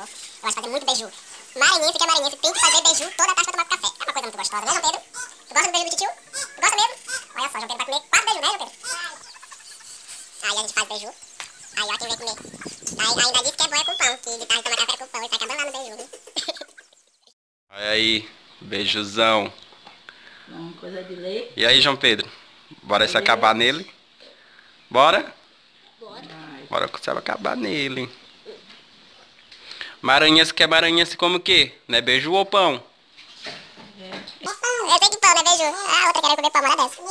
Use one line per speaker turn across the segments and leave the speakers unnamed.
Eu gosto de fazer muito beiju. Maranhense que é maranhense tem que fazer beiju toda tarde pra tomar café. É uma coisa muito gostosa, né, João Pedro? Tu gosta do beiju do titio? Tu gosta mesmo? Olha só, João Pedro vai comer 4 beiju, né, João Pedro? Aí a gente faz beiju. Aí ó, quem vem comer. Aí ainda disse que é bom é com pão, que de tarde toma café com pão. Ele vai acabar lá no beiju, viu?
Olha aí, beijuzão.
Uma coisa de leite.
E aí, João Pedro? Bora se acabar nele? Bora? Bora que você vai acabar nele. Maranhense que é maranhense como o quê? Não é beiju ou pão?
Eu sei que pão, não é beiju. A outra querendo comer pão, uma dessa.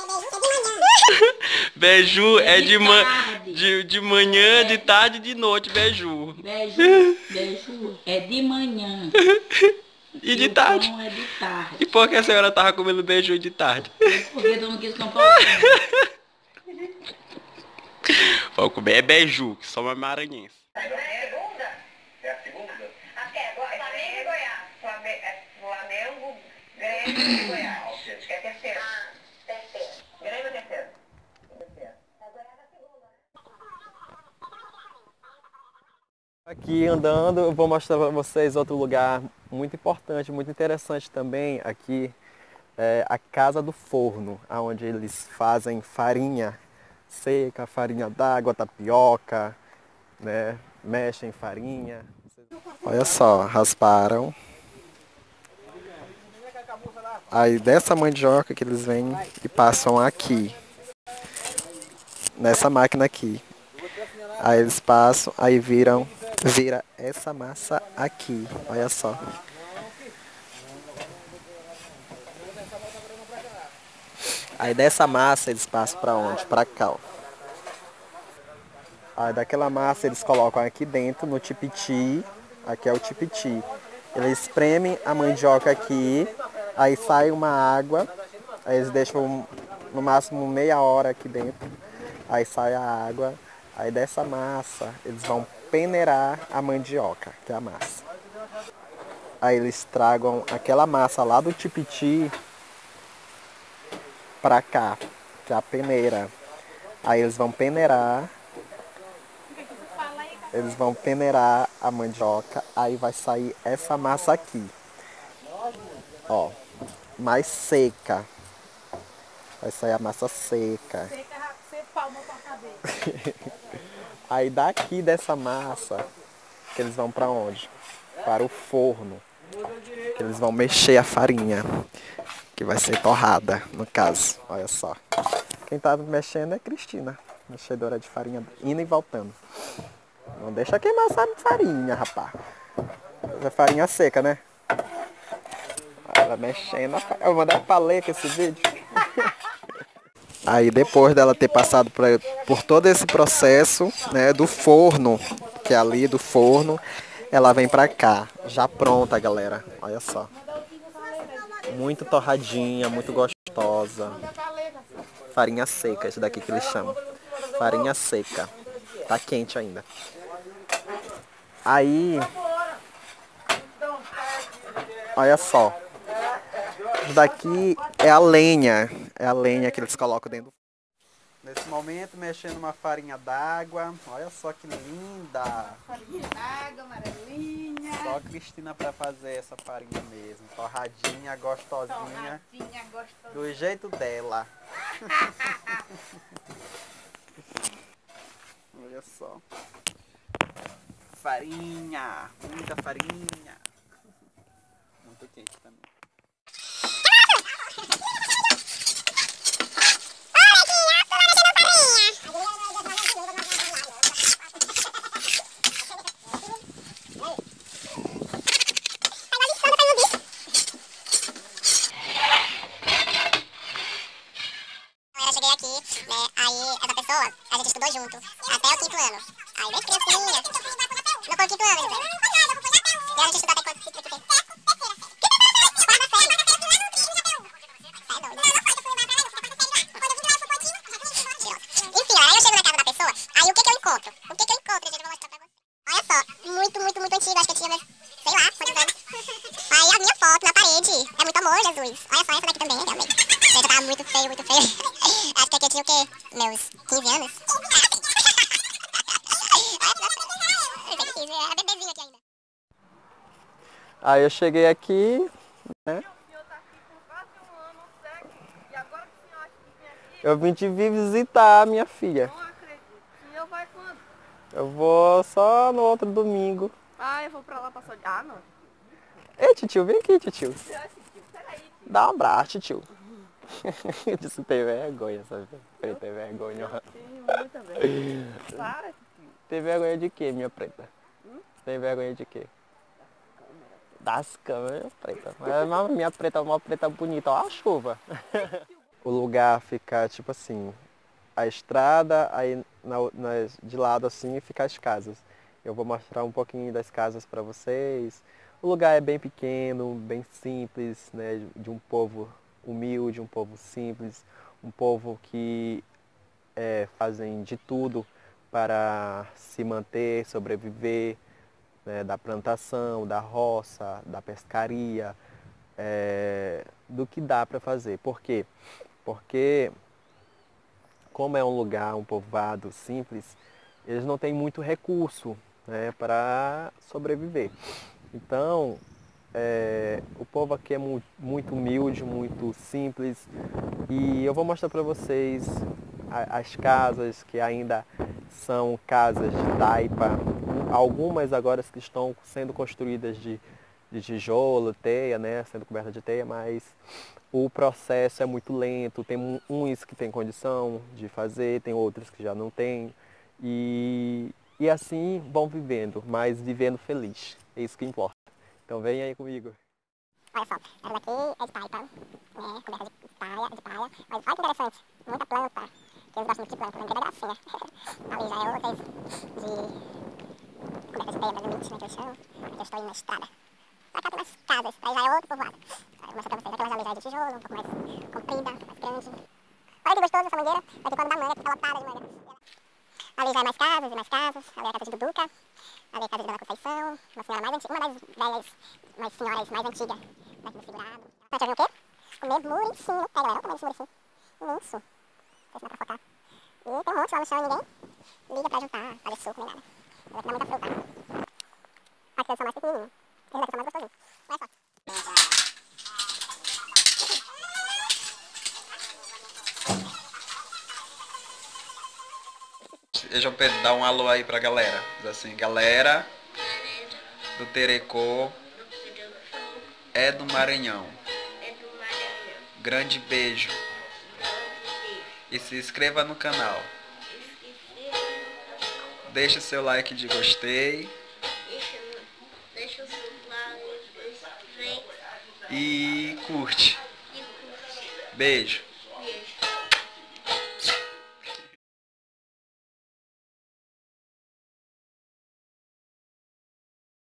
Beiju é de manhã, de tarde e de noite, beiju.
Beiju é de manhã.
E de tarde?
O pão é de tarde.
E por que a senhora tava comendo beiju de tarde?
Porque tu não quis comprar o pão.
Vou comer é beiju, que só é maranhense.
É a segunda?
Até agora, Flamengo e Goiás. Flamengo, Grêmio e Goiás. Acho que é a terceira. Terceira. Grêmio é terceira. Terceira.
Aqui andando, eu vou mostrar para vocês outro lugar muito importante, muito interessante também. Aqui é a Casa do Forno, onde eles fazem farinha seca, farinha d'água, tapioca, né? Mexem farinha. Olha só, rasparam. Aí dessa mandioca que eles vêm e passam aqui, nessa máquina aqui. Aí eles passam, aí vira essa massa aqui, olha só. Aí dessa massa eles passam para onde? Para cá, ó. Aí daquela massa eles colocam aqui dentro no tipiti, aqui é o tipiti. Eles espremem a mandioca aqui, aí sai uma água, aí eles deixam no máximo meia hora aqui dentro, aí sai a água. Aí dessa massa eles vão peneirar a mandioca, que é a massa. Aí eles tragam aquela massa lá do tipiti pra cá, que é a peneira. Aí eles vão peneirar. Eles vão peneirar a mandioca, aí vai sair essa massa aqui. Ó, mais seca. Vai sair a massa seca. Aí daqui dessa massa, que eles vão para onde? Para o forno. Que eles vão mexer a farinha, que vai ser torrada, no caso. Olha só. Quem tá mexendo é Cristina, mexedora de farinha, indo e voltando. Não deixa queimar essa farinha, rapaz. É farinha seca, né? Ela mexendo. Eu vou mandar pra ler com esse vídeo. Aí depois dela ter passado por todo esse processo, né, do forno, que é ali do forno, ela vem pra cá, já pronta, galera. Olha só. Muito torradinha, muito gostosa. Farinha seca, esse daqui que eles chamam. Farinha seca. Tá quente ainda. Aí, olha só. Isso daqui é a lenha. É a lenha que eles colocam dentro. Nesse momento, mexendo uma farinha d'água. Olha só que linda.
Farinha d'água, amarelinha.
Só Cristina pra fazer essa farinha mesmo. Torradinha, gostosinha.
Torradinha, gostosinha.
Do jeito dela. Olha só. Farinha. Muita farinha. Muito quente também.
Eu cheguei aqui, né, aí essa pessoa, a gente estudou junto, até o 5º ano. Aí desde criancinha, não foi o 5º ano, José. E a gente estudou até quanto? Quarta série. Tá doido. Enfim, aí eu chego na casa da pessoa, aí o que eu encontro? O que eu encontro, gente, eu vou mostrar pra vocês. Olha só, muito, muito, muito antigo, acho que eu tinha, sei lá, quantos anos. Aí a minha foto na parede, é muito amor, Jesus. Olha só, essa daqui também, realmente. Gente, tava muito feio, muito feio. Acho que aqui eu tinha o quê? Meus 15 anos? Olha, eu sei que 15, era bebezinho aqui ainda.
Aí eu cheguei aqui, né?
O senhor tá aqui por quase um ano, certo? E agora que o senhor acha que vem aqui,
Eu vim te vir visitar a minha filha.
não acredito. O senhor vai quando?
Eu vou só no outro domingo.
Ah, eu vou pra lá passar o dia. Ah, não.
Ei, titio, vem aqui, titio.
Peraí.
Dá um abraço, titio. Eu disse que tem vergonha, sabe? Tem vergonha.
Tenho muita vergonha. Para, tio.
Tem vergonha de quê, minha preta? Tem vergonha de quê? Das câmeras, preta. Mas minha preta é uma preta bonita, ó a chuva. O lugar fica tipo assim, a estrada, aí de lado assim fica as casas. Eu vou mostrar um pouquinho das casas para vocês. O lugar é bem pequeno, bem simples, né? De um povo humilde, um povo simples, um povo que fazem de tudo para se manter, sobreviver, né? Da plantação, da roça, da pescaria, do que dá para fazer. Por quê? Porque como é um lugar, um povoado simples, eles não têm muito recurso, né, para sobreviver. Então, o povo aqui é muito humilde, muito simples. E eu vou mostrar para vocês as casas que ainda são casas de taipa. Algumas agora que estão sendo construídas de tijolo, teia, né, sendo coberta de teia, mas o processo é muito lento. Tem uns que têm condição de fazer, tem outros que já não têm. E assim vão vivendo, mas vivendo feliz. É isso que importa. Então vem aí comigo.
Olha só, essa daqui é de taipa, né? Coberta de palha. Olha que interessante, muita planta. Que eles gostam muito de planta, lembrei da gracinha. Ali já é outras de coberta de teia, basicamente, né, que eu chamo. Aqui eu estou indo na estrada. Pra cá tem mais casas, aí já é outro povoado. Eu vou mostrar pra vocês, aquela ali já é de tijolo, um pouco mais comprida, mais grande. Olha que gostoso essa mangueira, vai ter quando da manga, fica lotada de manga. Ali já é mais casas e mais casas, ali é a casa de Duduca, ali é a casa de Dona Conceição, uma senhora mais antiga, uma das velhas, umas senhoras mais antigas daqui do segurado. Então, deixa eu ver o quê? Comer muricinho, pega lá, olha o tamanho desse muricinho. Imenso. Não sei se dá pra focar. E tem um monte lá no chão e ninguém liga pra juntar, fazer suco, nem nada. Vai dar muita fruta. Aqui são mais pequenininhos, esses daqui são mais gostosinhos. Olha só.
E João Pedro, dá um alô aí pra galera. Diz assim, galera do Terecô é do Maranhão. Grande beijo. E se inscreva no canal. Deixa seu like de gostei.
Deixa o seu like,
E curte. Beijo.